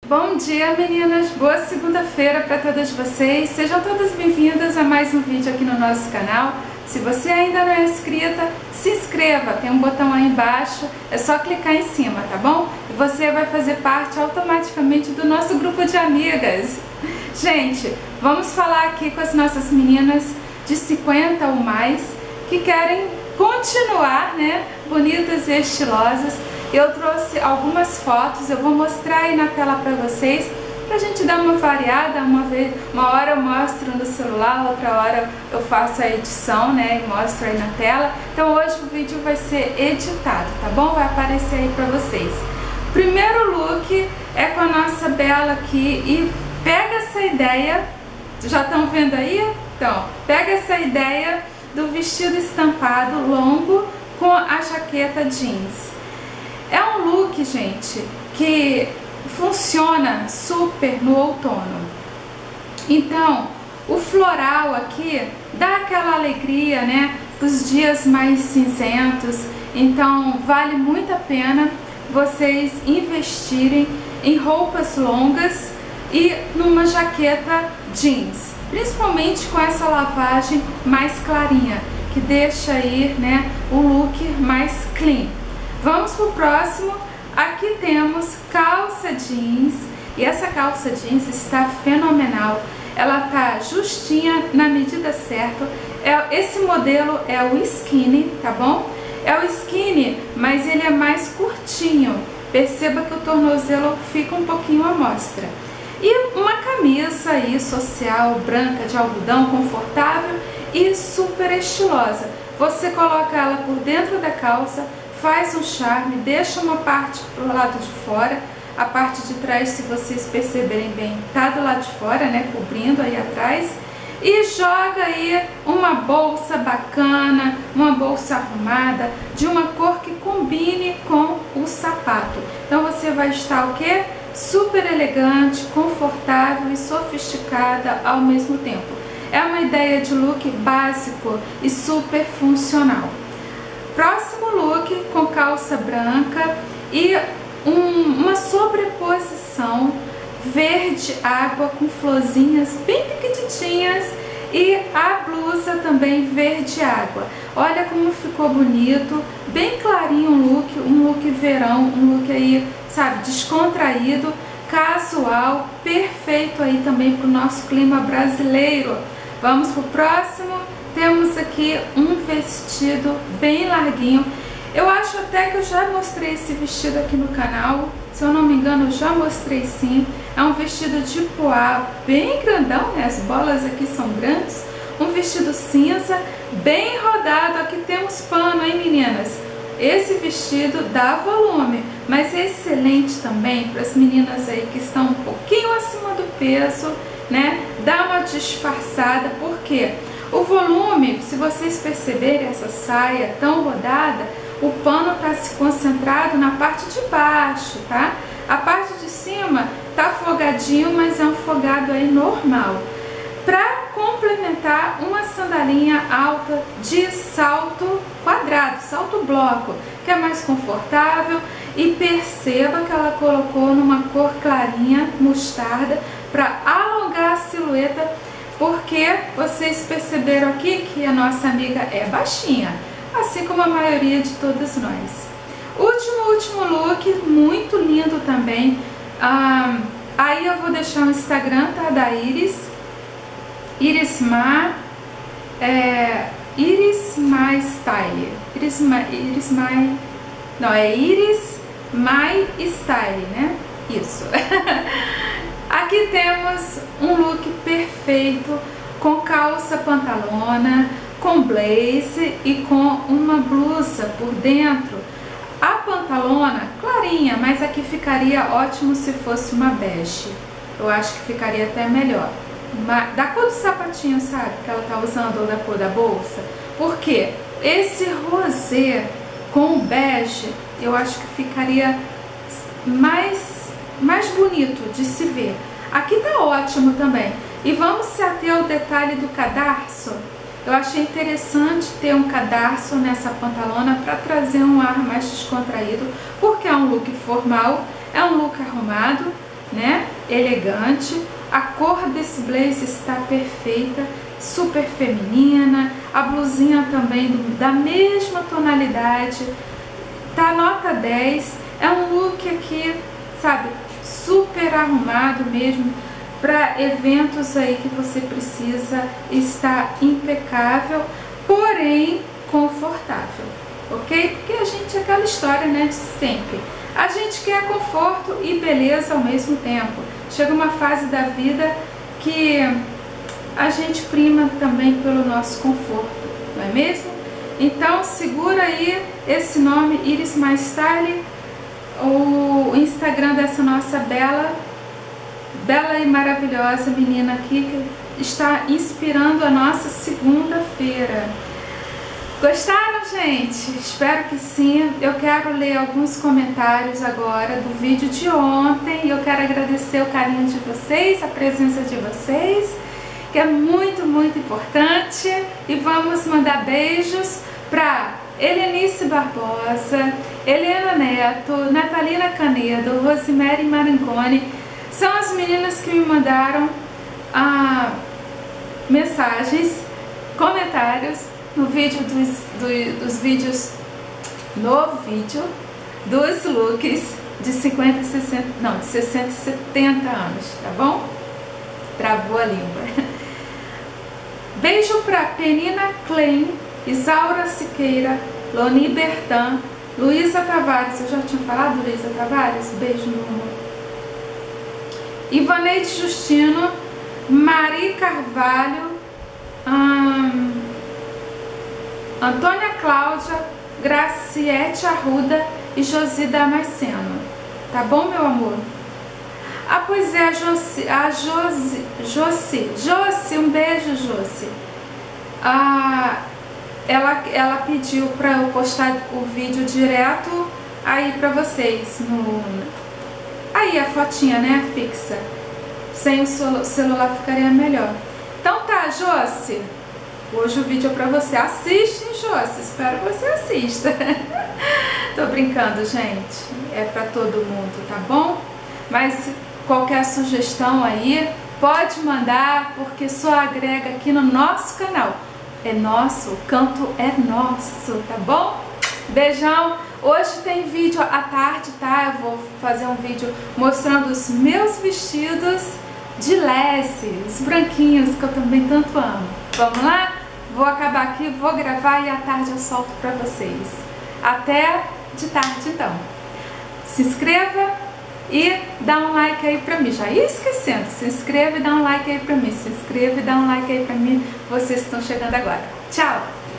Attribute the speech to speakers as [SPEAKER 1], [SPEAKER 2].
[SPEAKER 1] Bom dia, meninas! Boa segunda-feira para todas vocês. Sejam todas bem-vindas a mais um vídeo aqui no nosso canal. Se você ainda não é inscrita, se inscreva. Tem um botão aí embaixo, é só clicar em cima, tá bom? E você vai fazer parte automaticamente do nosso grupo de amigas. Gente, vamos falar aqui com as nossas meninas de 50 ou mais que querem continuar, né, bonitas e estilosas. Eu trouxe algumas fotos, eu vou mostrar aí na tela para vocês, pra gente dar uma variada. Uma hora eu mostro no celular, outra hora eu faço a edição, né, e mostro aí na tela. Então hoje o vídeo vai ser editado, tá bom? Vai aparecer aí pra vocês. Primeiro look é com a nossa Bela aqui e pega essa ideia, já estão vendo aí? Então, pega essa ideia do vestido estampado longo com a jaqueta jeans. É um look, gente, que funciona super no outono. Então, o floral aqui dá aquela alegria, né, os dias mais cinzentos. Então, vale muito a pena vocês investirem em roupas longas e numa jaqueta jeans, principalmente com essa lavagem mais clarinha, que deixa aí, né, o look mais clean. Vamos pro próximo. Aqui temos calça jeans e essa calça jeans está fenomenal. Ela tá justinha na medida certa. Esse modelo é o skinny, tá bom? É o skinny, mas ele é mais curtinho. Perceba que o tornozelo fica um pouquinho à mostra. E uma camisa aí social, branca, de algodão, confortável e super estilosa. Você coloca ela por dentro da calça, faz um charme, deixa uma parte pro lado de fora, a parte de trás, se vocês perceberem bem, tá do lado de fora, né, cobrindo aí atrás, e joga aí uma bolsa bacana, uma bolsa arrumada, de uma cor que combine com o sapato. Então você vai estar o quê? Super elegante, confortável e sofisticada ao mesmo tempo. É uma ideia de look básico e super funcional. Próximo look com calça branca e uma sobreposição verde água com florzinhas bem pequenininhas e a blusa também verde água. Olha como ficou bonito, bem clarinho um look verão, um look aí, sabe, descontraído, casual, perfeito aí também para o nosso clima brasileiro. Vamos pro próximo. Temos aqui um vestido bem larguinho. Eu acho até que eu já mostrei esse vestido aqui no canal. Se eu não me engano, eu já mostrei sim. É um vestido de poá bem grandão, né? As bolas aqui são grandes. Um vestido cinza, bem rodado. Aqui temos pano, hein, meninas? Esse vestido dá volume, mas é excelente também para as meninas aí que estão um pouquinho acima do peso, né? Dá uma disfarçada, porque o volume, se vocês perceberem essa saia tão rodada, o pano está se concentrado na parte de baixo, tá? A parte de cima tá folgadinho, mas é um folgado aí normal. Para complementar, uma sandalinha alta de salto quadrado, salto bloco, que é mais confortável. E perceba que ela colocou numa cor clarinha, mostarda, para alongar a silhueta, porque vocês perceberam aqui que a nossa amiga é baixinha, assim como a maioria de todas nós. Último look, muito lindo também. Aí eu vou deixar o Instagram, tá, da Iris My Style. Iris My Style, né? Isso. Aqui temos um look perfeito, com calça pantalona, com blazer e com uma blusa por dentro. A pantalona clarinha, mas aqui ficaria ótimo se fosse uma bege. Eu acho que ficaria até melhor. Da cor do sapatinho, sabe? Que ela tá usando, ou da cor da bolsa. Porque esse rosé com bege, eu acho que ficaria mais bonito de se ver. Aqui tá ótimo também. E vamos se ater ao detalhe do cadarço. Eu achei interessante ter um cadarço nessa pantalona para trazer um ar mais descontraído, porque é um look formal, é um look arrumado, né? elegante. A cor desse blazer está perfeita, super feminina. A blusinha também da mesma tonalidade, tá nota 10. É um look aqui, sabe, super arrumado mesmo, para eventos aí que você precisa estar impecável, porém confortável, ok? Porque a gente é aquela história, né, de sempre. A gente quer conforto e beleza ao mesmo tempo. Chega uma fase da vida que a gente prima também pelo nosso conforto, não é mesmo? Então segura aí esse nome, Iris My Style, o Instagram dessa nossa bela e maravilhosa menina aqui, que está inspirando a nossa segunda-feira. Gostaram, gente? Espero que sim. Eu quero ler alguns comentários agora do vídeo de ontem. Eu quero agradecer o carinho de vocês, a presença de vocês, que é muito, muito importante. E vamos mandar beijos para Helenice Barbosa, Helena Neto, Natalina Canedo, Rosemary Marangoni. São as meninas que me mandaram mensagens, comentários no vídeo dos vídeos, no vídeo dos looks de 50, 60, não, de 60 e 70 anos, tá bom? Travou a língua. Beijo para Penina Klein, Isaura Siqueira, Loni Bertan, Luísa Tavares, eu já tinha falado Luísa Tavares? Beijo, meu amor. Ivaneide Justino, Mari Carvalho, Antônia Cláudia, Graciete Arruda e Josi Damasceno. Tá bom, meu amor? Ah, pois é, Josi, um beijo, Josi. Ela pediu para eu postar o vídeo direto aí para vocês, aí a fotinha, né, fixa. Sem o celular ficaria melhor. Então tá, Josi, hoje o vídeo é pra você. Assiste, Josi, espero que você assista. Tô brincando, gente, é pra todo mundo, tá bom? Mas qualquer sugestão aí, pode mandar, porque só agrega aqui no nosso canal. É nosso, o canto é nosso, tá bom? Beijão! Hoje tem vídeo à tarde, tá? Eu vou fazer um vídeo mostrando os meus vestidos de lese, os branquinhos que eu também tanto amo. Vamos lá? Vou acabar aqui, vou gravar e à tarde eu solto pra vocês. Até de tarde, então. Se inscreva e dá um like aí pra mim. Já ia esquecendo. Se inscreva e dá um like aí pra mim. Se inscreva e dá um like aí pra mim. Vocês estão chegando agora. Tchau!